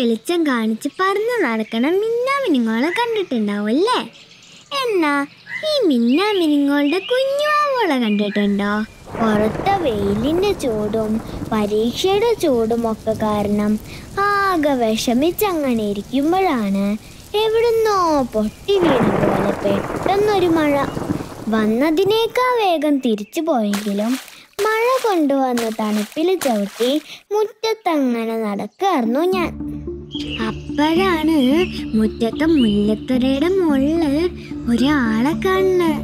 വെളിച്ചം കാണിച്ച് പറന്ന് നടക്കണ മിന്നാമിനിങ്ങളെ കണ്ടിട്ടുണ്ടാവും അല്ലേ? എന്നാ ഈ മിന്നാമിനിങ്ങളുടെ കുഞ്ഞുവാവളെ കണ്ടിട്ടുണ്ടോ? പുറത്തെ വെയിലിൻ്റെ ചൂടും പരീക്ഷയുടെ ചൂടും ഒക്കെ കാരണം ആകെ വിഷമിച്ചങ്ങനെ ഇരിക്കുമ്പോഴാണ് എവിടുന്നോ പൊട്ടി വീണ പോലെ പെട്ടെന്നൊരു മഴ. വന്നതിനേക്കാൾ വേഗം തിരിച്ചു പോയെങ്കിലും മഴ കൊണ്ടുവന്ന തണുപ്പിൽ ചവിട്ടി മുറ്റത്തങ്ങനെ നടക്കായിരുന്നു ഞാൻ. അപ്പോഴാണ് മുറ്റത്തെ മുല്ലത്തുറയുടെ മുകളിൽ ഒരാളെ കാണുന്നത്.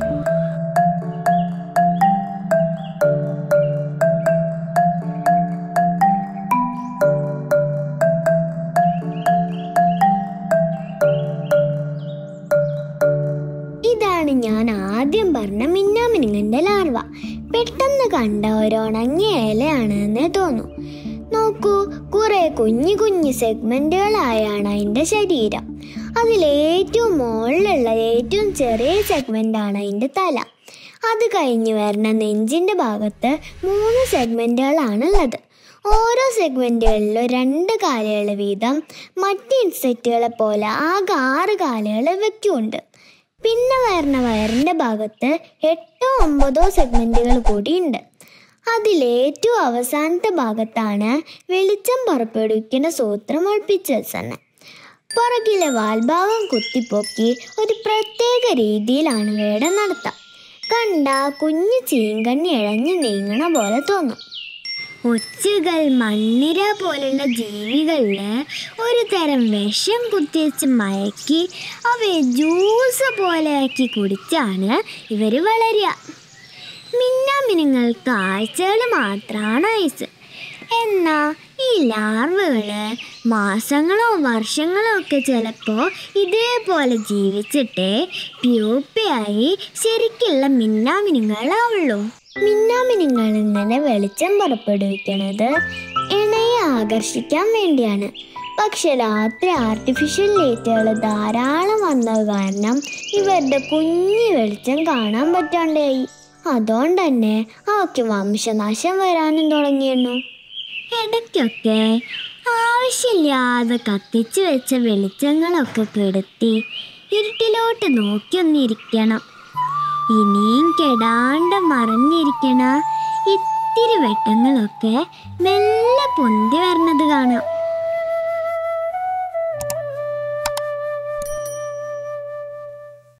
ഇതാണ് ഞാൻ ആദ്യം പറഞ്ഞ മിന്നാമിനുങ്ങന്റെ ലാർവ. പെട്ടെന്ന് കണ്ട ഒരുണങ്ങിയ ഇലയാണെന്നേ തോന്നും. നോക്കൂ, കുറെ കുഞ്ഞു കുഞ്ഞു സെഗ്മെന്റുകളായാണ് അതിൻ്റെ ശരീരം. അതിലേറ്റവും മുകളിലുള്ള ഏറ്റവും ചെറിയ സെഗ്മെന്റാണ് അതിൻ്റെ തല. അത് കഴിഞ്ഞ് വരുന്ന നെഞ്ചിൻ്റെ ഭാഗത്ത് 3 സെഗ്മെന്റുകളാണുള്ളത്. ഓരോ സെഗ്മെന്റുകളിലും 2 കാലുകൾ വീതം. മറ്റ് ഇൻസെക്റ്റുകളെ പോലെ ആകെ 6 കാലുകൾ ഇവയ്ക്കുണ്ട്. പിന്നെ വരുന്ന വയറിൻ്റെ ഭാഗത്ത് 8-9 സെഗ്മെന്റുകൾ കൂടിയുണ്ട്. അതിലേറ്റവും അവസാനത്തെ ഭാഗത്താണ് വെളിച്ചം പുറപ്പെടുവിക്കുന്ന സൂത്രം ഒളിപ്പിച്ചു വെച്ചത്. പുറകിലെ വാൽഭാഗം കുത്തിപ്പൊക്കി ഒരു പ്രത്യേക രീതിയിലാണ് ഇവയുടെ നടത്തം. കണ്ട കുഞ്ഞു ചീങ്കണ്ണി ഇഴഞ്ഞു നീങ്ങണ പോലെ തോന്നും. ഒച്ചുകൾ, മണ്ണിര പോലുള്ള ജീവികളിൽ ഒരു തരം വിഷം കുത്തിവെച്ച് മയക്കി അവയെ ജ്യൂസ് പോലെയാക്കി കുടിച്ചാണ് ഇവർ വളരുക. മിന്നാമിനുങ്ങൾക്ക് ആഴ്ചകൾ മാത്രമാണ് ആയുസ്. എന്നാൽ ഈ ലാർവകൾ മാസങ്ങളോ വർഷങ്ങളോ ഒക്കെ ചിലപ്പോൾ ഇതേപോലെ ജീവിച്ചിട്ടേ പ്യൂപ്പയായി ശരിക്കുള്ള മിന്നാമിനുങ്ങളാവുള്ളൂ. മിന്നാമിനുങ്ങൾ ഇങ്ങനെ വെളിച്ചം പുറപ്പെടുവിക്കുന്നത് ഇണയെ ആകർഷിക്കാൻ വേണ്ടിയാണ്. പക്ഷെ രാത്രി ആർട്ടിഫിഷ്യൽ ലൈറ്റുകൾ ധാരാളം വന്നത് കാരണം ഇവരുടെ കുഞ്ഞു വെളിച്ചം കാണാൻ പറ്റാണ്ടായി. അതുകൊണ്ട് തന്നെ അവയ്ക്ക് വംശനാശം വരാനും തുടങ്ങിയിരുന്നു. ഇടയ്ക്കൊക്കെ ആവശ്യമില്ലാതെ കത്തിച്ചു വെച്ച വെളിച്ചങ്ങളൊക്കെ കെടുത്തി ഇരുട്ടിലോട്ട് നോക്കിയൊന്നിരിക്കണം. ഇനിയും കെടാണ്ട് മറഞ്ഞിരിക്കണ ഇത്തിരി വെട്ടങ്ങളൊക്കെ മെല്ലെ പൊന്തി വരണത് കാണാം.